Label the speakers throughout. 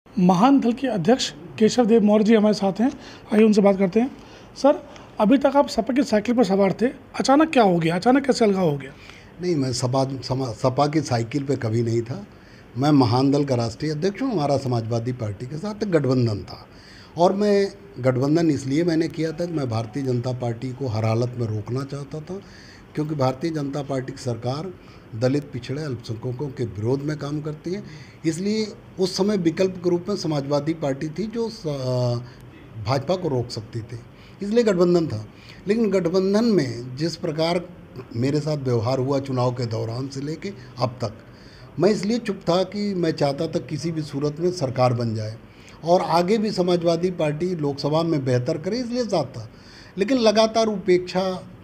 Speaker 1: महान दल के अध्यक्ष केशव देव मौर्य जी हमारे साथ हैं। आइए उनसे बात करते हैं। सर, अभी तक आप सपा की साइकिल पर सवार थे, अचानक क्या हो गया? अचानक कैसे अलगाव हो गया?
Speaker 2: नहीं, मैं सपा की साइकिल पे कभी नहीं था। मैं महान दल का राष्ट्रीय अध्यक्ष हूँ। हमारा समाजवादी पार्टी के साथ गठबंधन था और मैं गठबंधन इसलिए मैंने किया था कि मैं भारतीय जनता पार्टी को हर हालत में रोकना चाहता था, क्योंकि भारतीय जनता पार्टी की सरकार दलित, पिछड़े, अल्पसंख्यकों के विरोध में काम करती है। इसलिए उस समय विकल्प के रूप में समाजवादी पार्टी थी जो भाजपा को रोक सकती थी, इसलिए गठबंधन था। लेकिन गठबंधन में जिस प्रकार मेरे साथ व्यवहार हुआ चुनाव के दौरान से लेके अब तक, मैं इसलिए चुप था कि मैं चाहता था किसी भी सूरत में सरकार बन जाए और आगे भी समाजवादी पार्टी लोकसभा में बेहतर करे, इसलिए साथ था। लेकिन लगातार उपेक्षा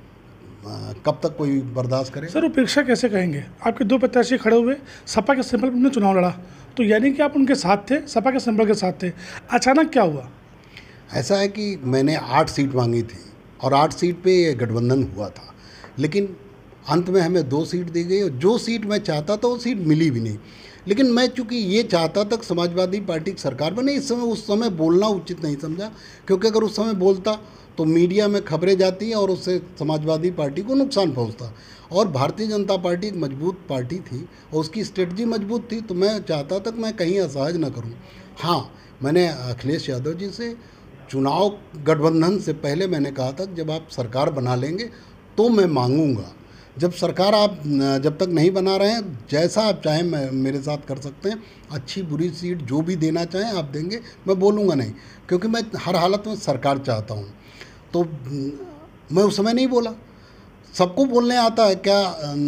Speaker 2: कब तक कोई बर्दाश्त करे?
Speaker 1: सर, उपेक्षा कैसे कहेंगे? आपके दो प्रत्याशी खड़े हुए, सपा के सिंबल पर उन्होंने चुनाव लड़ा, तो यानी कि आप उनके साथ थे, सपा के सिंबल के साथ थे। अचानक क्या हुआ?
Speaker 2: ऐसा है कि मैंने 8 सीट मांगी थी और 8 सीट पे ये गठबंधन हुआ था, लेकिन अंत में हमें 2 सीट दी गई और जो सीट मैं चाहता था वो सीट मिली भी नहीं। लेकिन मैं चूँकि ये चाहता था कि समाजवादी पार्टी की सरकार बने, उस समय बोलना उचित नहीं समझा, क्योंकि अगर उस समय बोलता तो मीडिया में खबरें जाती और उससे समाजवादी पार्टी को नुकसान पहुंचता। और भारतीय जनता पार्टी एक मजबूत पार्टी थी और उसकी स्ट्रेटजी मजबूत थी, तो मैं चाहता था कि मैं कहीं असहज न करूं। हाँ, मैंने अखिलेश यादव जी से चुनाव गठबंधन से पहले मैंने कहा था कि जब आप सरकार बना लेंगे तो मैं मांगूंगा। जब सरकार आप जब तक नहीं बना रहे हैं, जैसा आप चाहें मेरे साथ कर सकते हैं, अच्छी बुरी सीट जो भी देना चाहें आप देंगे, मैं बोलूँगा नहीं, क्योंकि मैं हर हालत में सरकार चाहता हूँ। तो मैं उस समय नहीं बोला। सबको बोलने आता है क्या?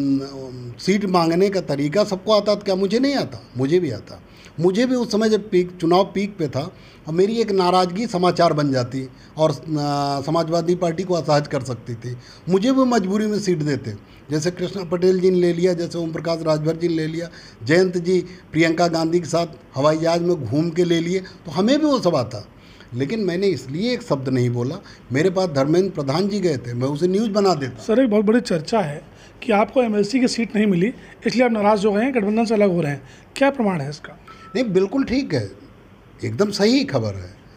Speaker 2: सीट मांगने का तरीका सबको आता है, क्या मुझे नहीं आता? मुझे भी आता। मुझे भी उस समय जब चुनाव पीक पे था और मेरी एक नाराज़गी समाचार बन जाती और समाजवादी पार्टी को असहज कर सकती थी, मुझे भी मजबूरी में सीट देते। जैसे कृष्णा पटेल जी ने ले लिया, जैसे ओम प्रकाश राजभर जी ने ले लिया, जयंत जी प्रियंका गांधी के साथ हवाई जहाज में घूम के ले लिए, तो हमें भी वो सब आता। लेकिन मैंने इसलिए एक शब्द नहीं बोला। मेरे पास धर्मेंद्र प्रधान जी गए थे, मैं उसे न्यूज़ बना देता।
Speaker 1: सर, एक बहुत बड़ी चर्चा है कि आपको एमएलसी की सीट नहीं मिली, इसलिए आप नाराज़ हो गए हैं, गठबंधन से अलग हो रहे हैं। क्या प्रमाण है इसका?
Speaker 2: नहीं, बिल्कुल ठीक है, एकदम सही खबर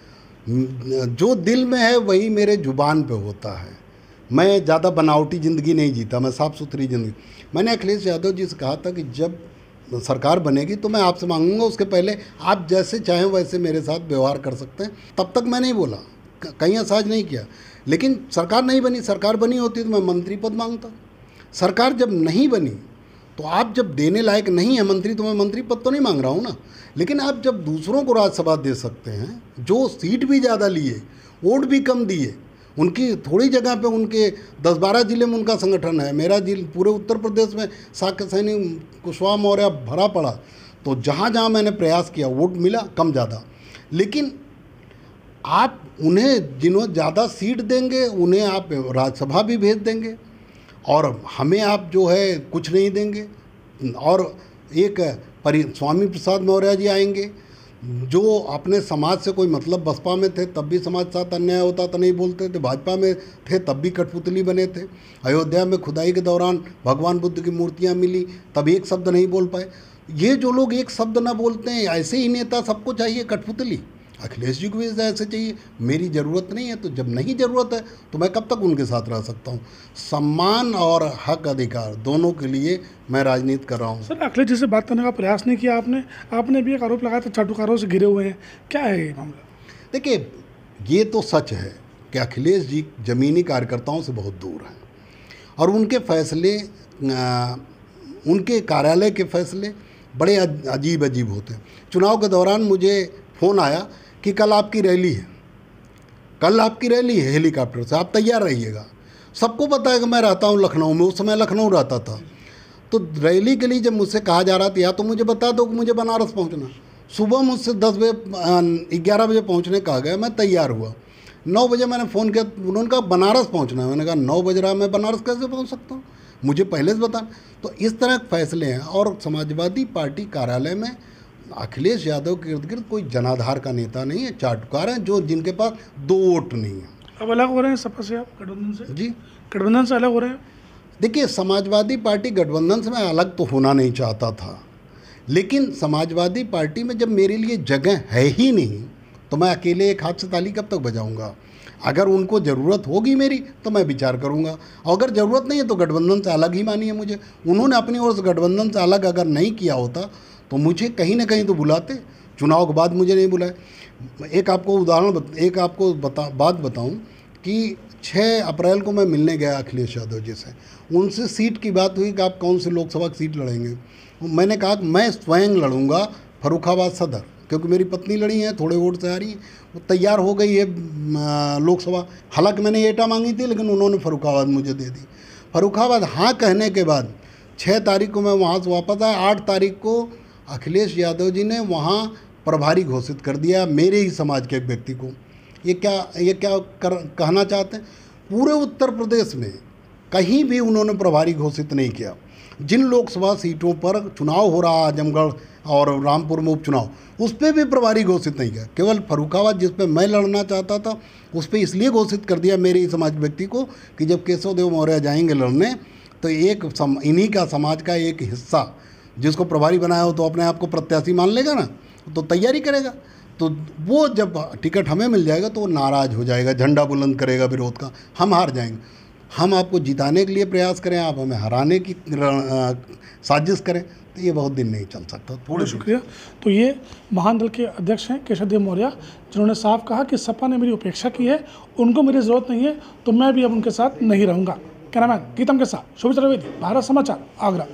Speaker 2: है। जो दिल में है वही मेरे जुबान पे होता है। मैं ज़्यादा बनावटी ज़िंदगी नहीं जीता, मैं साफ़ सुथरी ज़िंदगी। मैंने अखिलेश यादव जी से कहा था कि जब सरकार बनेगी तो मैं आपसे मांगूंगा, उसके पहले आप जैसे चाहें वैसे मेरे साथ व्यवहार कर सकते हैं। तब तक मैं नहीं बोला, कहीं असहज नहीं किया। लेकिन सरकार नहीं बनी, सरकार बनी होती तो मैं मंत्री पद मांगता। सरकार जब नहीं बनी तो आप जब देने लायक नहीं है मंत्री, तो मैं मंत्री पद तो नहीं मांग रहा हूँ ना। लेकिन आप जब दूसरों को राज्यसभा दे सकते हैं, जो सीट भी ज़्यादा लिए, वोट भी कम दिए, उनकी थोड़ी जगह पे उनके 10-12 जिले में उनका संगठन है, मेरा जिला पूरे उत्तर प्रदेश में साक्य सैनी, कुशवाहा मौर्य भरा पड़ा, तो जहाँ जहाँ मैंने प्रयास किया वोट मिला कम ज़्यादा। लेकिन आप उन्हें जिन्होंने ज़्यादा सीट देंगे उन्हें आप राज्यसभा भी भेज देंगे और हमें आप जो है कुछ नहीं देंगे। और एक स्वामी प्रसाद मौर्य जी आएंगे जो अपने समाज से कोई मतलब, बसपा में थे तब भी समाज साथ अन्याय होता था नहीं बोलते थे, भाजपा में थे तब भी कठपुतली बने थे, अयोध्या में खुदाई के दौरान भगवान बुद्ध की मूर्तियां मिली तब एक शब्द नहीं बोल पाए। ये जो लोग एक शब्द ना बोलते हैं, ऐसे ही नेता सबको चाहिए कठपुतली। अखिलेश जी को भी ऐसे चाहिए। मेरी ज़रूरत नहीं है, तो जब नहीं ज़रूरत है तो मैं कब तक उनके साथ रह सकता हूँ? सम्मान और हक अधिकार दोनों के लिए मैं राजनीति कर रहा हूँ।
Speaker 1: सर, अखिलेश जी से बात करने का प्रयास नहीं किया आपने? आपने भी एक आरोप लगाया था चाटुकारों से घिरे हुए हैं, क्या है ये मामला?
Speaker 2: देखिए, ये तो सच है कि अखिलेश जी ज़मीनी कार्यकर्ताओं से बहुत दूर हैं और उनके फैसले, उनके कार्यालय के फैसले बड़े अजीब अजीब होते हैं। चुनाव के दौरान मुझे फ़ोन आया कि कल आपकी रैली है, कल आपकी रैली है हेलीकॉप्टर से, आप तैयार रहिएगा। सबको पता है कि मैं रहता हूँ लखनऊ में, उस समय लखनऊ रहता था। तो रैली के लिए जब मुझसे कहा जा रहा था या तो मुझे बता दो कि मुझे बनारस पहुँचना। सुबह मुझसे 11 बजे पहुँचने कहा गया, मैं तैयार हुआ। 9 बजे मैंने फ़ोन किया, उन्होंने कहा बनारस पहुँचना है। मैंने कहा 9 बज रहा, मैं बनारस कैसे पहुँच सकता हूँ? मुझे पहले से बता। तो इस तरह के फैसले हैं। और समाजवादी पार्टी कार्यालय में अखिलेश यादव के इर्द गिर्द कोई जनाधार का नेता नहीं है, चाटुकार हैं जो जिनके पास 2 वोट नहीं है।
Speaker 1: अब अलग हो रहे हैं सपा से, आप गठबंधन से?
Speaker 2: जी,
Speaker 1: गठबंधन से अलग हो रहे हैं।
Speaker 2: देखिए, समाजवादी पार्टी गठबंधन से मैं अलग तो होना नहीं चाहता था, लेकिन समाजवादी पार्टी में जब मेरे लिए जगह है ही नहीं तो मैं अकेले एक हाथ से ताली कब तक बजाऊंगा। अगर उनको ज़रूरत होगी मेरी तो मैं विचार करूंगा, और अगर ज़रूरत नहीं है तो गठबंधन से अलग ही मानिए मुझे। उन्होंने अपनी ओर से गठबंधन से अलग अगर नहीं किया होता तो मुझे कहीं ना कहीं तो बुलाते, चुनाव के बाद मुझे नहीं बुलाए। एक आपको बात बताऊं कि 6 अप्रैल को मैं मिलने गया अखिलेश यादव जी से, उनसे सीट की बात हुई कि आप कौन सी लोकसभा की सीट लड़ेंगे। मैंने कहा कि मैं स्वयं लड़ूंगा फर्रुखाबाद सदर, क्योंकि मेरी पत्नी लड़ी है, थोड़े वोट से आ रही है, वो तैयार हो गई है लोकसभा। हालांकि मैंने एटा मांगी थी लेकिन उन्होंने फर्रुखाबाद मुझे दे दी। फर्रुखाबाद हाँ कहने के बाद 6 तारीख को मैं वहाँ से वापस आया। 8 तारीख को अखिलेश यादव जी ने वहाँ प्रभारी घोषित कर दिया मेरे ही समाज के एक व्यक्ति को। ये क्या कहना चाहते हैं? पूरे उत्तर प्रदेश में कहीं भी उन्होंने प्रभारी घोषित नहीं किया। जिन लोकसभा सीटों पर चुनाव हो रहा, आजमगढ़ और रामपुर में उपचुनाव, उस पर भी प्रभारी घोषित नहीं किया। केवल फर्रुखाबाद जिस पे मैं लड़ना चाहता था उस पर इसलिए घोषित कर दिया मेरे ही समाज व्यक्ति को कि जब केशव देव मौर्य जाएंगे लड़ने तो इन्हीं का समाज का एक हिस्सा जिसको प्रभारी बनाया हो तो अपने आप को प्रत्याशी मान लेगा ना, तो तैयारी करेगा। तो वो जब टिकट हमें मिल जाएगा तो वो नाराज़ हो जाएगा, झंडा बुलंद करेगा विरोध का, हम हार जाएंगे। हम आपको जिताने के लिए प्रयास करें, आप हमें हराने की साजिश करें, तो ये बहुत दिन नहीं चल सकता।
Speaker 1: थोड़ा शुक्रिया। तो ये महान दल के अध्यक्ष हैं केशव देव मौर्य, जिन्होंने साफ कहा कि सपा ने मेरी उपेक्षा की है, उनको मेरी ज़रूरत नहीं है, तो मैं भी अब उनके साथ नहीं रहूँगा। कैमरामैन गीतम के साथ शोभित द्विवेदी, भारत समाचार, आगरा।